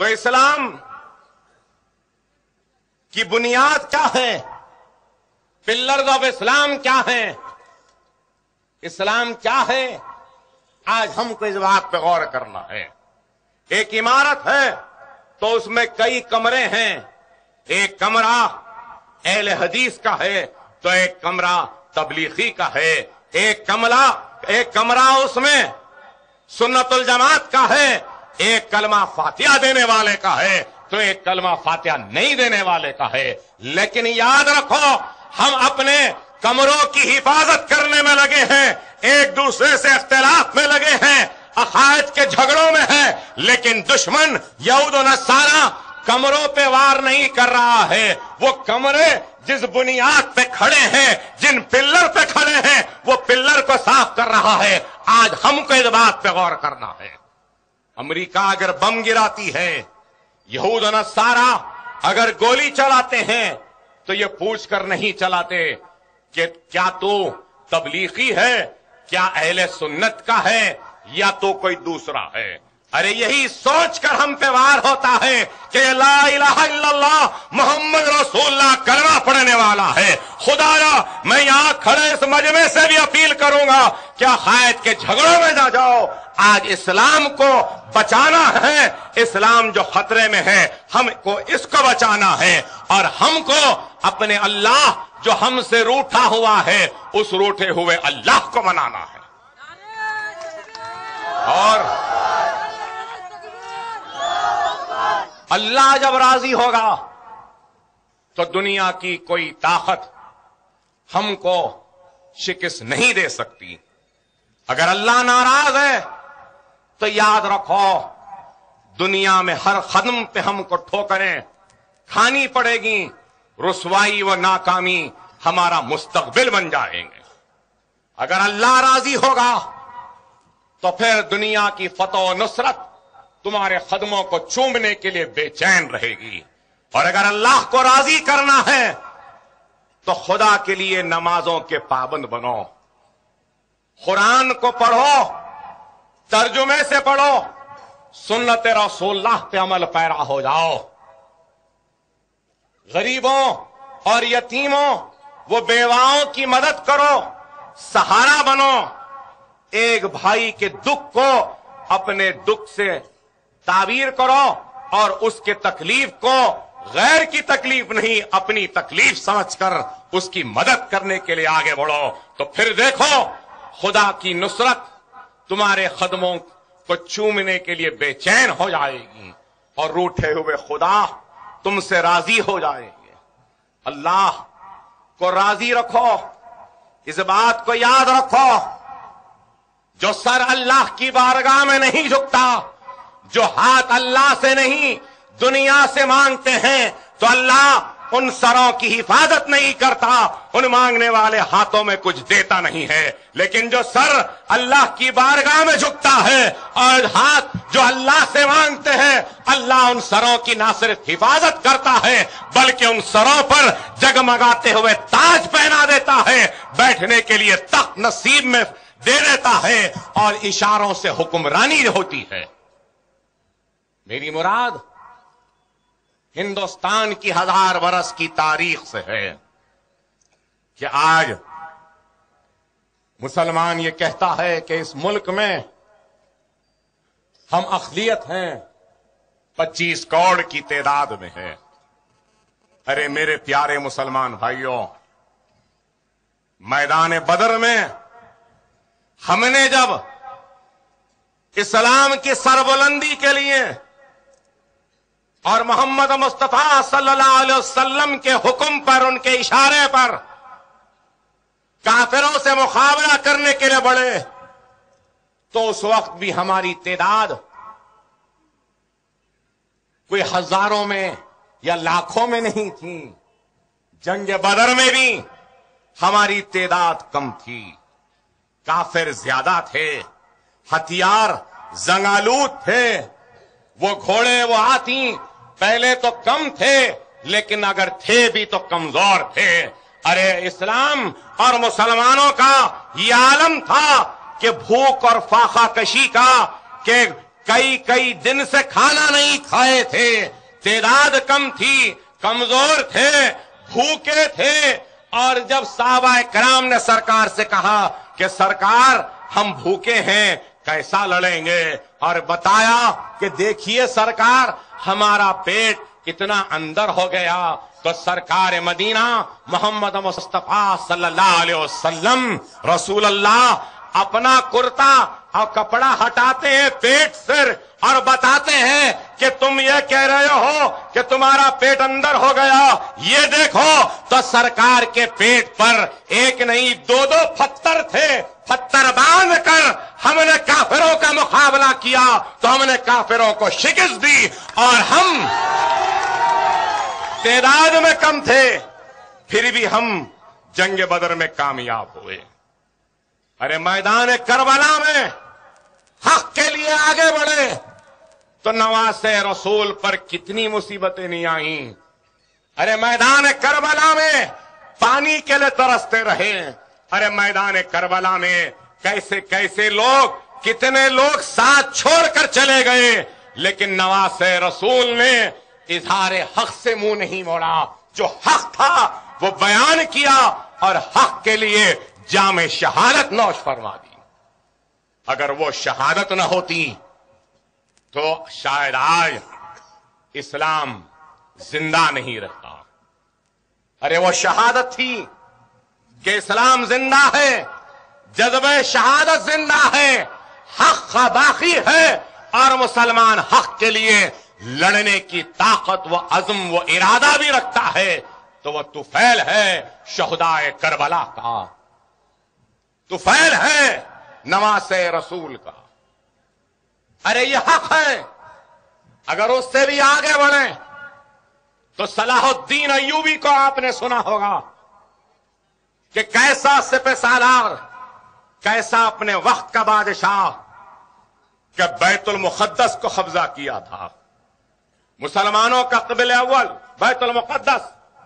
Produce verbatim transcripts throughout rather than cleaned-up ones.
تو اسلام کی بنیاد کیا ہے؟ پلرز آف اسلام کیا ہیں؟ اسلام کیا ہے؟ آج ہم کو اس بات پہ غور کرنا ہے۔ ایک عمارت ہے تو اس میں کئی کمرے ہیں، ایک کمرہ اہل حدیث کا ہے تو ایک کمرہ تبلیغی کا ہے، ایک کمرہ ایک کمرہ اس میں سنت الجماعت کا ہے، ایک کلمہ فاتحہ دینے والے کا ہے تو ایک کلمہ فاتحہ نہیں دینے والے کا ہے۔ لیکن یاد رکھو، ہم اپنے کمروں کی حفاظت کرنے میں لگے ہیں، ایک دوسرے سے اختلاف میں لگے ہیں، عقائد کے جھگڑوں میں ہے، لیکن دشمن یہود و نصارہ کمروں پہ وار نہیں کر رہا ہے۔ وہ کمرے جس بنیاد پہ کھڑے ہیں، جن پلر پہ کھڑے ہیں، وہ پلر کو صاف کر رہا ہے۔ آج ہم کو اس بات پہ غور کرنا ہے۔ امریکہ اگر بم گراتی ہے، یہود و نصارہ اگر گولی چلاتے ہیں تو یہ پوچھ کر نہیں چلاتے کہ کیا تو تبلیغی ہے، کیا اہل سنت کا ہے یا تو کوئی دوسرا ہے۔ ارے یہی سوچ کر ہم پہ وار ہوتا ہے کہ لا الہ الا اللہ محمد رسول اللہ کلمہ پڑھنے والا ہے۔ خدایا میں یہاں کھڑے اس مجمع سے بھی اپیل کروں گا کہ عقائد کے جھگڑوں میں نہ جاؤ۔ آج اسلام کو بچانا ہے، اسلام جو خطرے میں ہے ہم کو اس کو بچانا ہے، اور ہم کو اپنے اللہ جو ہم سے روٹھا ہوا ہے اس روٹھے ہوئے اللہ کو منانا ہے۔ اور اللہ جب راضی ہوگا تو دنیا کی کوئی طاقت ہم کو شکست نہیں دے سکتی۔ اگر اللہ ناراض ہے تو یاد رکھو دنیا میں ہر قدم پہ ہم کو ٹھوکریں کھانی پڑے گی، رسوائی و ناکامی ہمارا مستقبل بن جائیں گے۔ اگر اللہ راضی ہوگا تو پھر دنیا کی فتح و نصرت تمہارے قدموں کو چومنے کے لیے بے چین رہے گی، اور اگر اللہ کو راضی کرنا ہے تو خدا کے لیے نمازوں کے پابند بنو، قرآن کو پڑھو، ترجمے سے پڑھو، سنت رسول اللہ پہ عمل پیرا ہو جاؤ، غریبوں اور یتیموں وہ بیواؤں کی مدد کرو، سہارا بنو، ایک بھائی کے دکھ کو اپنے دکھ سے تعبیر کرو اور اس کے تکلیف کو غیر کی تکلیف نہیں اپنی تکلیف سمجھ کر اس کی مدد کرنے کے لیے آگے بڑھو، تو پھر دیکھو خدا کی نصرت تمہارے قدموں کو چومنے کے لیے بے چین ہو جائے گی، اور روٹھے ہوئے خدا تم سے راضی ہو جائیں گے۔ اللہ کو راضی رکھو، اس بات کو یاد رکھو، جو سر اللہ کی بارگاہ میں نہیں جھکتا، جو ہاتھ اللہ سے نہیں دنیا سے مانگتے ہیں، تو اللہ ان سروں کی حفاظت نہیں کرتا، ان مانگنے والے ہاتھوں میں کچھ دیتا نہیں ہے۔ لیکن جو سر اللہ کی بارگاہ میں جھکتا ہے اور ہاتھ جو اللہ سے مانگتے ہیں، اللہ ان سروں کی نہ صرف حفاظت کرتا ہے بلکہ ان سروں پر جگمگاتے ہوئے تاج پہنا دیتا ہے، بیٹھنے کے لیے تخت نصیب میں دے دیتا ہے، اور اشاروں سے حکمرانی ہوتی ہے۔ میری مراد ہندوستان کی ہزار برس کی تاریخ سے ہے کہ آج مسلمان یہ کہتا ہے کہ اس ملک میں ہم اقلیت ہیں، پچیس کروڑ کی تعداد میں ہے۔ ارے میرے پیارے مسلمان بھائیوں، میدان بدر میں ہم نے جب اسلام کی سربلندی کے لیے اور محمد مصطفیٰ صلی اللہ علیہ وسلم کے حکم پر، ان کے اشارے پر کافروں سے مقابلہ کرنے کے لیے بڑھے، تو اس وقت بھی ہماری تعداد کوئی ہزاروں میں یا لاکھوں میں نہیں تھی۔ جنگ بدر میں بھی ہماری تعداد کم تھی، کافر زیادہ تھے، ہتھیار زنگالود تھے، وہ گھوڑے وہ ہاتھی پہلے تو کم تھے لیکن اگر تھے بھی تو کمزور تھے۔ ارے اسلام اور مسلمانوں کا یہ عالم تھا کہ بھوک اور فاقہ کشی کا، کہ کئی کئی دن سے کھانا نہیں کھائے تھے، تعداد کم تھی، کمزور تھے، بھوکے تھے، اور جب صحابہ کرام نے سرکار سے کہا کہ سرکار ہم بھوکے ہیں، کیسا لڑیں گے، اور بتایا کہ دیکھیے سرکار ہمارا پیٹ اتنا اندر ہو گیا، تو سرکار مدینہ محمد مصطفیٰ صلی اللہ علیہ وسلم رسول اللہ اپنا کرتا اور کپڑا ہٹاتے ہیں پیٹ سے اور بتاتے ہیں کہ تم یہ کہہ رہے ہو کہ تمہارا پیٹ اندر ہو گیا، یہ دیکھو تو سرکار کے پیٹ پر ایک نہیں دو دو پتھر تھے، پتھر باندھ کر ہم نے کافروں کا مقابلہ کیا تو ہم نے کافروں کو شکست دی، اور ہم تعداد میں کم تھے پھر بھی ہم جنگ بدر میں کامیاب ہوئے۔ ارے میدان کربلا میں حق کے لیے آگے بڑھے تو نواسے رسول پر کتنی مصیبتیں نہیں آئیں۔ ارے میدان کربلا میں پانی کے لیے ترستے رہے، ارے میدان کربلا میں کیسے کیسے لوگ، کتنے لوگ ساتھ چھوڑ کر چلے گئے، لیکن نواسے رسول نے اظہار حق سے منہ نہیں موڑا، جو حق تھا وہ بیان کیا اور حق کے لیے جام شہادت نوش فرما دی۔ اگر وہ شہادت نہ ہوتی تو شاید آج اسلام زندہ نہیں رہتا۔ ارے وہ شہادت تھی کہ اسلام زندہ ہے، جذبہ شہادت زندہ ہے، حق باقی ہے، اور مسلمان حق کے لیے لڑنے کی طاقت و عزم و ارادہ بھی رکھتا ہے، تو وہ طفیل ہے شہدائے کربلا کا، طفیل ہے نواسے رسول کا۔ ارے یہ حق ہے، اگر اس سے بھی آگے بڑھیں تو صلاح الدین ایوبی کو آپ نے سنا ہوگا کہ کیسا سپہ سالار، کیسا اپنے وقت کا بادشاہ، کہ بیت المقدس کو قبضہ کیا تھا، مسلمانوں کا قبلہ اول بیت المقدس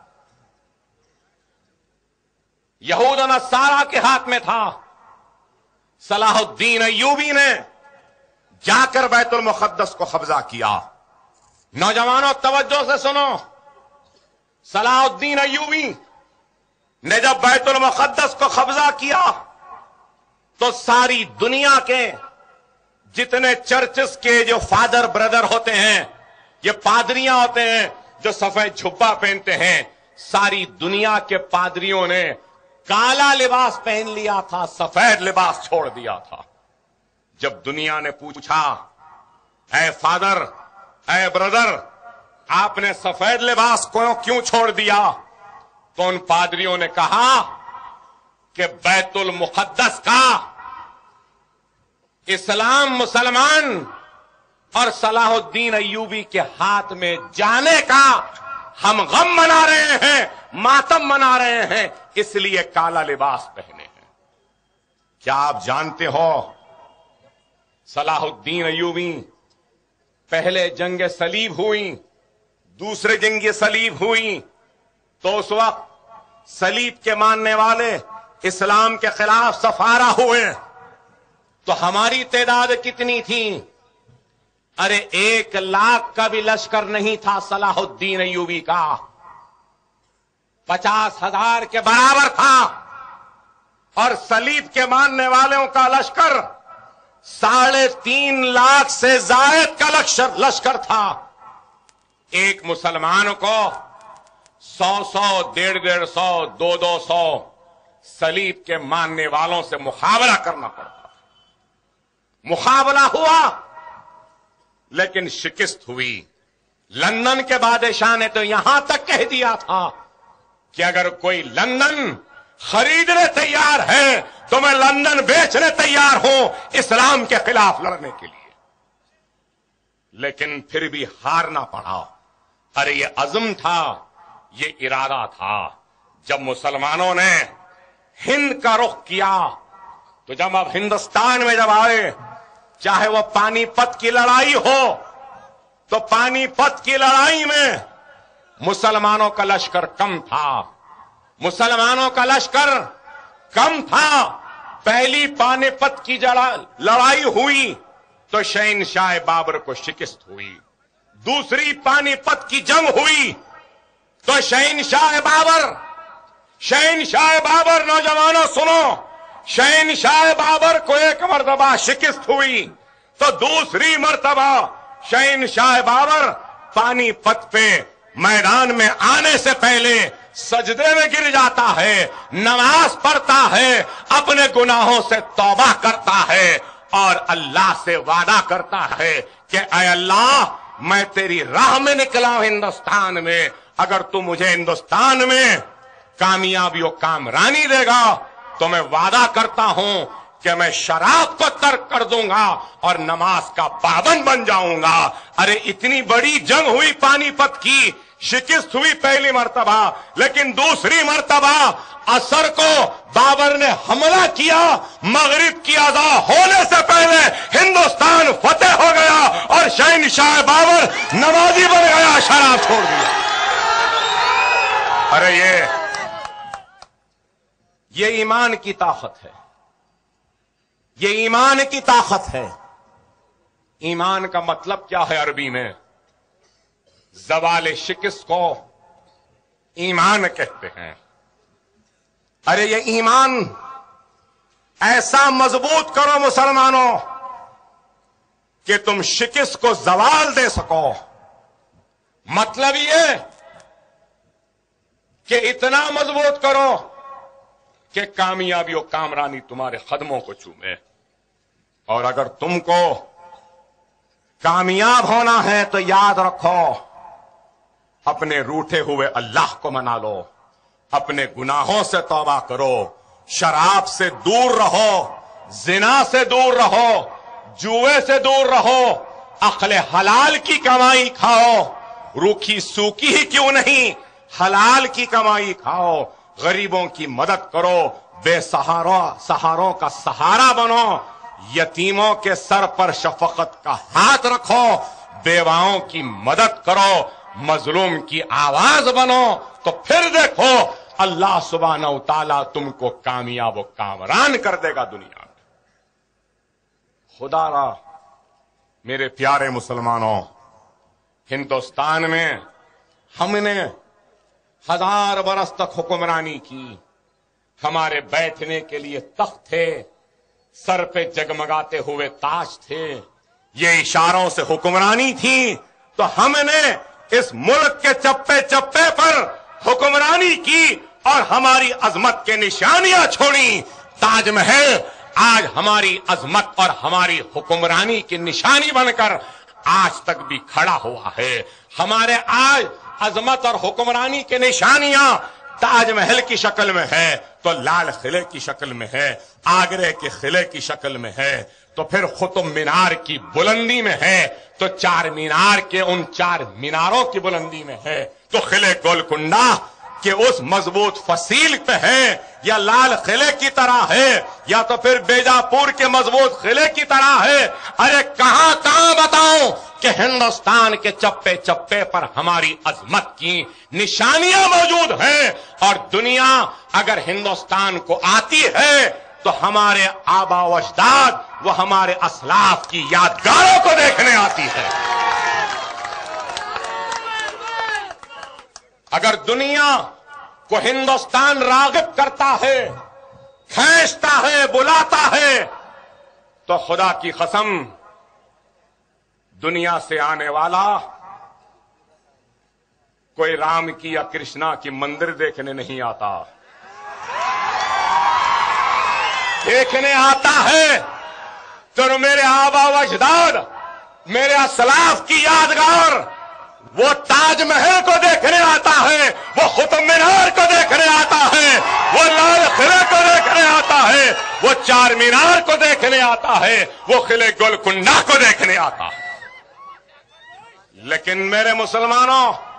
یہود و نصارہ کے ہاتھ میں تھا۔ صلاح الدین ایوبی نے جا کر بیت المقدس کو قبضہ کیا۔ نوجوانوں توجہ سے سنو، صلاح الدین ایوبی نے جب بیت المقدس کو قبضہ کیا تو ساری دنیا کے جتنے چرچز کے جو فادر بردر ہوتے ہیں، یہ پادریاں ہوتے ہیں جو سفید جھبا پہنتے ہیں، ساری دنیا کے پادریوں نے کالا لباس پہن لیا تھا، سفید لباس چھوڑ دیا تھا۔ جب دنیا نے پوچھا اے فادر، اے بردر، آپ نے سفید لباس کو کیوں چھوڑ دیا، تو ان پادریوں نے کہا کہ بیت المقدس کا اسلام مسلمان اور صلاح الدین ایوبی کے ہاتھ میں جانے کا ہم غم منا رہے ہیں، ماتم منا رہے ہیں، اس لیے کالا لباس پہنے ہیں۔ کیا آپ جانتے ہو صلاح الدین ایوبی پہلے جنگ صلیب ہوئی، دوسرے جنگ صلیب ہوئی تو اس وقت صلیب کے ماننے والے اسلام کے خلاف سفارہ ہوئے، تو ہماری تعداد کتنی تھی؟ ارے ایک لاکھ کا بھی لشکر نہیں تھا صلاح الدین ایوبی کا، پچاس ہزار کے برابر تھا، اور صلیب کے ماننے والوں کا لشکر ساڑھے تین لاکھ سے زائد کا لشکر تھا۔ ایک مسلمان کو سو سو ڈیڑھ ڈیڑھ سو دو دو سو صلیب کے ماننے والوں سے مقابلہ کرنا پڑتا۔ مقابلہ ہوا لیکن شکست ہوئی۔ لندن کے بادشاہ نے تو یہاں تک کہہ دیا تھا کہ اگر کوئی لندن خریدنے تیار ہے تو میں لندن بیچنے تیار ہوں اسلام کے خلاف لڑنے کے لیے، لیکن پھر بھی ہارنا پڑا۔ ارے یہ عزم تھا، یہ ارادہ تھا۔ جب مسلمانوں نے ہند کا رخ کیا تو جب اب ہندوستان میں جب آئے، چاہے وہ پانی پت کی لڑائی ہو تو پانی پت کی لڑائی میں مسلمانوں کا لشکر کم تھا، مسلمانوں کا لشکر کم تھا۔ پہلی پانی پت کی لڑائی ہوئی تو शहंशाह बाबर को शिकस्त हुई। दूसरी पानीपत की जंग हुई तो शहंशाह बाबर शहंशाह बाबर नौजवानों सुनो, शहंशाह बाबर को एक मर्तबा शिकस्त हुई तो दूसरी मर्तबा शहंशाह बाबर पानीपत पे मैदान में आने से पहले सजदे में गिर जाता है, नमाज पढ़ता है, अपने गुनाहों से तौबा करता है और अल्लाह से वादा करता है कि ऐ अल्लाह मैं तेरी राह में निकला हूं हिंदुस्तान में, अगर तू मुझे हिंदुस्तान में कामयाबी और कामरानी देगा तो मैं वादा करता हूं कि मैं शराब को तर्क कर दूंगा और नमाज का पाबंद बन जाऊंगा। अरे इतनी बड़ी जंग हुई पानीपत की, शिकस्त हुई पहली मर्तबा, लेकिन दूसरी मर्तबा असर को बाबर ने हमला किया, मगरिब की अज़ा होने से पहले हिंदुस्तान फतेह हो गया और शहंशाह बाबर नमाजी बन गया, शराब छोड़ दिया। अरे ये ये ईमान की ताकत है, ये ईमान की ताकत है। ईमान का मतलब क्या है अरबी में? ज़वाल शिकस्त को ईमान कहते हैं। अरे ये ईमान ऐसा मजबूत करो मुसलमानों कि तुम शिकस्त को ज़वाल दे सको। मतलब ये कि इतना मजबूत करो कि कामयाबी और कामरानी तुम्हारे कदमों को चूमे। और अगर तुमको कामयाब होना है तो याद रखो, अपने रूठे हुए अल्लाह को मना लो, अपने गुनाहों से तौबा करो, शराब से दूर रहो, जिना से दूर रहो, जुए से दूर रहो, अक्ल हलाल की कमाई खाओ, रूखी सूखी ही क्यों नहीं हलाल की कमाई खाओ, गरीबों की मदद करो, बेसहारों सहारों का सहारा बनो, यतीमों के सर पर शफकत का हाथ रखो, बेवाओं की मदद करो, मजलूम की आवाज बनो, तो फिर देखो अल्लाह सुब्हानहू तआला तुमको कामयाब और कामरान कर देगा दुनिया में। खुदा रा मेरे प्यारे मुसलमानों, हिंदुस्तान में हमने हजार बरस तक हुक्मरानी की, हमारे बैठने के लिए तख्त थे, सर पे जगमगाते हुए ताज थे, ये इशारों से हुक्मरानी थी, तो हमने इस मुल्क के चप्पे चप्पे पर हुक्मरानी की और हमारी अजमत के निशानियां छोड़ी। ताजमहल आज हमारी अजमत और हमारी हुक्मरानी की निशानी बनकर आज तक भी खड़ा हुआ है। हमारे आज अजमत और हुक्मरानी की निशानियां ताजमहल की शक्ल में है, तो लाल किले की शक्ल में है, आगरे के किले की शक्ल में है, तो फिर कुतुब मीनार की बुलंदी में है, तो चार मीनार के उन चार मीनारों की बुलंदी में है, तो किले गोलकुंडा के उस मजबूत फसील पे है, या लाल किले की तरह है, या तो फिर बेजापुर के मजबूत किले की तरह है। अरे कहां कहां बताऊं कि हिंदुस्तान के चप्पे चप्पे पर हमारी अजमत की निशानियां मौजूद हैं, और दुनिया अगर हिंदुस्तान को आती है तो हमारे आबा व अजदाद वो हमारे असलाफ की यादगारों को देखने आती है। अगर दुनिया को हिंदुस्तान रागिब करता है, खींचता है, बुलाता है, तो खुदा की कसम दुनिया से आने वाला कोई राम की या कृष्णा की मंदिर देखने नहीं आता, देखने आता है तो मेरे आबा व अजदाद, मेरे असलाफ की यादगार, वो ताजमहल को देखने आता है, वो कुतुब मीनार को देखने आता है, वो लाल किले को देखने आता है, वो चार मीनार को देखने आता है, वो किले गोलकुंडा को देखने आता है। लेकिन मेरे मुसलमानों,